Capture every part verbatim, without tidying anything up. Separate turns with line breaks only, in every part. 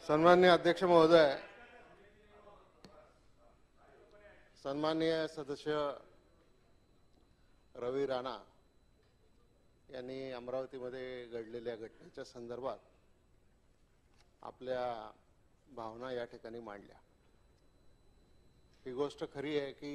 सन्माननीय अध्यक्ष महोदय, सन्माननीय सदस्य रवी राणा यांनी अमरावतीमध्ये घडलेल्या घटनेच्या संदर्भात आपल्या भावना या ठिकाणी मांडल्या। ही गोष्ट खरी आहे की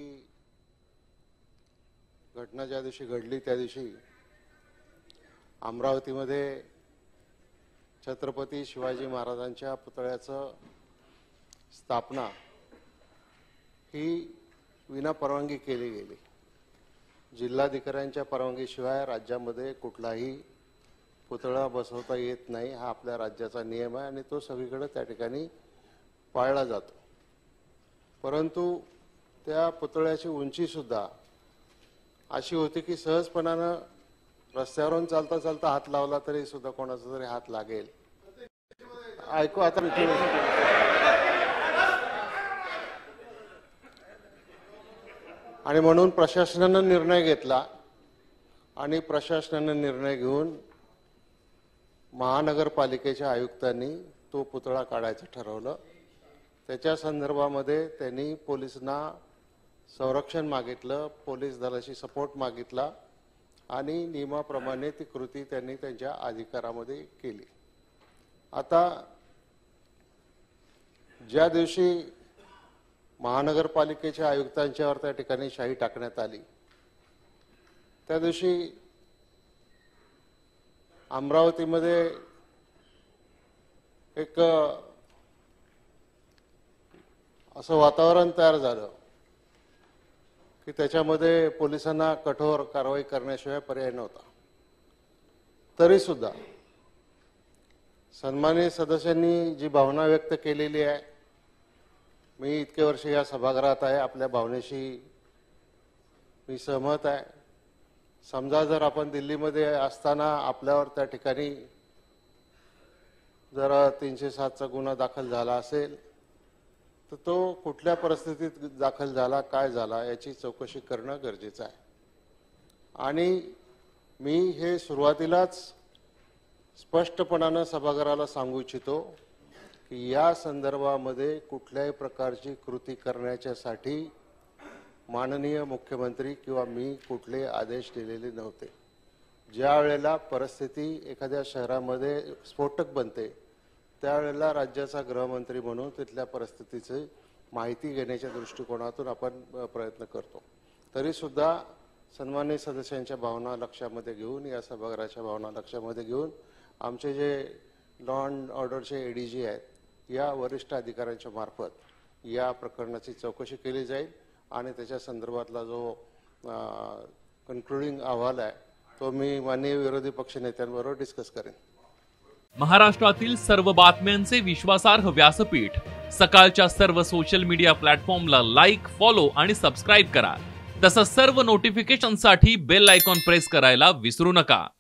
घटना ज्या दिवशी घडली त्या दिवशी अमरावतीमध्ये छत्रपती शिवाजी महाराजांच्या पुतळ्याचं स्थापना ही विना परवानगी केली गेली। जिल्हाधिकाऱ्यांच्या परवानगीशिवाय राज्यामध्ये कुठलाही पुतळा बसवता येत नाही, हा आपल्या राज्याचा नियम आहे आणि तो सगळीकडे त्या ठिकाणी पाळला जातो। परंतु त्या पुतळ्याची उंची सुद्धा अशी होती की सहजपणाने रस्त्यावरून चालता चालता हात लावला तरी सुद्धा कोणाचा तरी हात लागेल। ऐकू आता आणि म्हणून प्रशासनाने निर्णय घेतला आणि प्रशासनाने निर्णय घेऊन महानगरपालिकेच्या आयुक्तांनी तो पुतळा काढायचं ठरवलं। त्याच्या संदर्भामध्ये त्यांनी पोलिसांना संरक्षण मागितलं, पोलीस दलाशी सपोर्ट मागितला आणि नियमाप्रमाणे ती कृती त्यांनी त्यांच्या अधिकारामध्ये केली। आता ज्या दिवशी महानगरपालिकेच्या आयुक्तांच्यावर त्या ठिकाणी शाही टाकण्यात आली त्या दिवशी अमरावतीमध्ये एक असं वातावरण तयार झालं की त्याच्यामध्ये पोलिसांना कठोर कारवाई करण्याशिवाय पर्याय नव्हता। तरी सुद्धा सन्माननीय सदस्यांनी जी भावना व्यक्त केलेली आहे, मी इतके वर्ष या सभागृहात आहे, आपल्या भावनेशी मी सहमत आहे। समजा जर आपण दिल्लीमध्ये असताना आपल्यावर त्या ठिकाणी जर तीनशे सातचा गुन्हा दाखल झाला असेल तर तो कुठल्या परिस्थितीत दाखल झाला, काय झाला याची चौकशी करणं गरजेचं आहे। आणि मी हे सुरुवातीलाच स्पष्टपणाने सभागृहाला सांगू इच्छितो की या संदर्भामध्ये कुठल्याही प्रकारची कृती करण्याच्यासाठी माननीय मुख्यमंत्री किंवा मी कुठले आदेश दिलेले नव्हते। ज्या वेळेला परिस्थिती एखाद्या शहरामध्ये स्फोटक बनते त्यावेळेला राज्याचा गृहमंत्री म्हणून तिथल्या परिस्थितीची माहिती घेण्याच्या दृष्टिकोनातून आपण प्रयत्न करतो। तरी सुद्धा सन्माननीय सदस्यांच्या भावना लक्षामध्ये घेऊन, या सभागृहाच्या भावना लक्षामध्ये घेऊन आमचे जे लॉ अँड ऑर्डरचे एडीजी आहेत या वरिष्ठ अधिकाऱ्यांच्या मार्फत या प्रकरणाची चौकशी केली जाईल आणि त्याच्या संदर्भातला जो कन्क्लुडिंग अहवाल आहे तो मी माननीय विरोधी पक्षनेत्यांबरोबर डिस्कस करेन।
महाराष्ट्रातील सर्व बातम्यांचे विश्वासार्ह व्यासपीठ सकाळच्या सर्व सोशल मीडिया प्लॅटफॉर्मला लाईक, फॉलो आणि सबस्क्राईब करा। तसंच सर्व नोटिफिकेशनसाठी बेल आयकॉन प्रेस करायला विसरू नका।